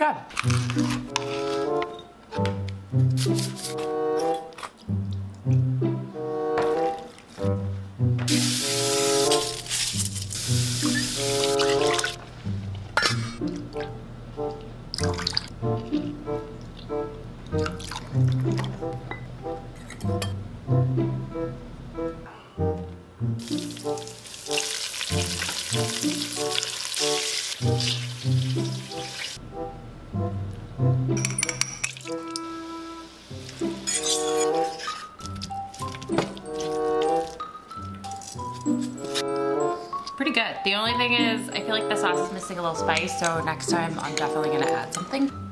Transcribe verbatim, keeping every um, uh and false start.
job. Pretty good. The only thing is, I feel like the sauce is missing a little spice, so next time I'm definitely gonna add something.